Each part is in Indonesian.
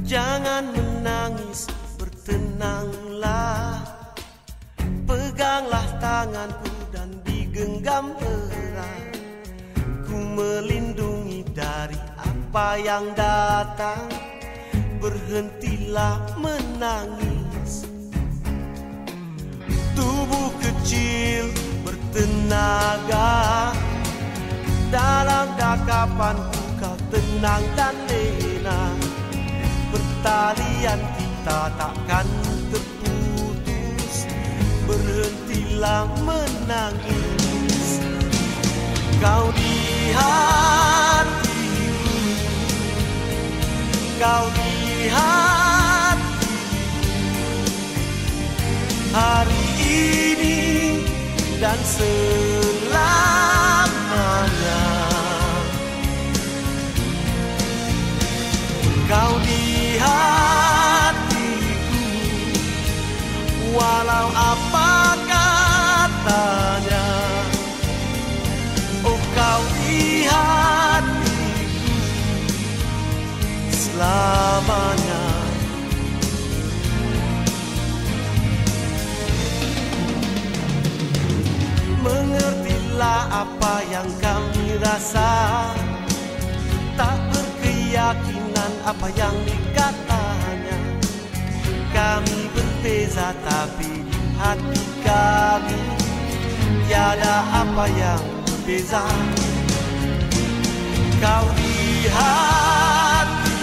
Jangan menangis, bertenanglah. Peganglah tanganku dan digenggam erat. Ku melindungi dari apa yang datang. Berhentilah menangis. Tubuh kecil bertenaga. Dalam dakapanku kau tenang dan lena. Pertalian kita takkan terputus. Berhentilah menangis. Kau di hatiku, kau di hatiku. Hari ini dan selamanya. Kau di hatiku, walau apa katanya. Oh, kau di hatiku selamanya. Mengertilah apa yang kami rasa. Tak berkeyakinan apa yang dikatanya. Kami berbeza tapi hati kami tiada apa yang berbeza. Kau di hati,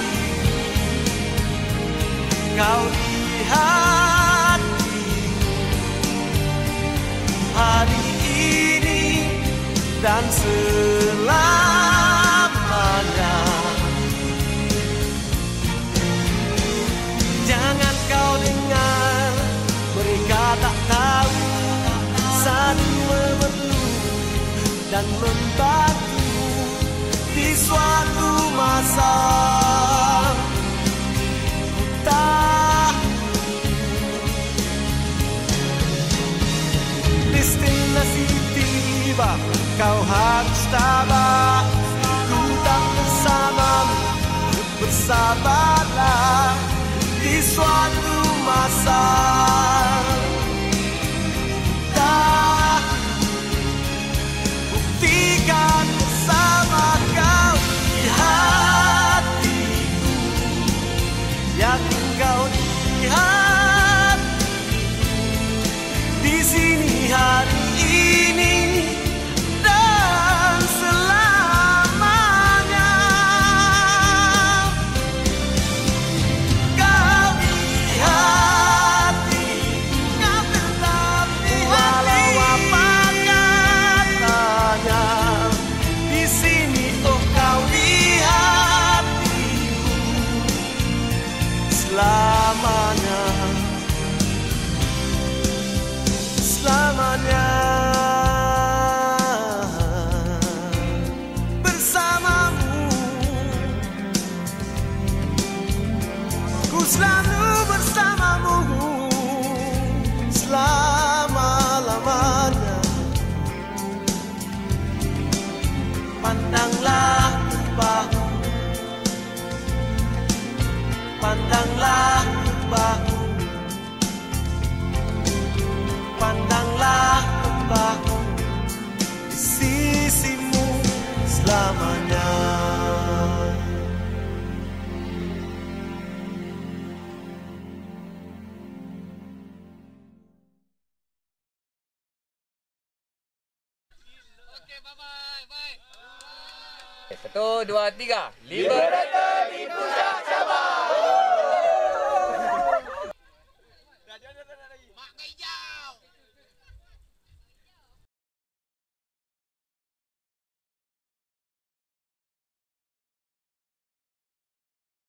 kau di hati. Hari ini dan selamanya. Jangan kau dengar mereka tak tahu saling memerlukan dan membantu di suatu masa. Ku tahu destinasi tiba, kau harus tabah. Ku tak bersamamu, bersabarlah di suatu masa. Tak buktikan bersama kau di hatiku. Yakin kau di hati. Di sini hari ini dan selamanya. Kau di hati, kau tetap di hati. Walau apa katanya. Di sini oh kau di hatiku selamanya. Selamanya. Bersamamu ku selalu bersamamu selama-lamanya. Pandanglah ke bahu, pandanglah ke bahu. Pandanglah ke bahu, di sisimu selamanya. Satu, dua, tiga. Liberator!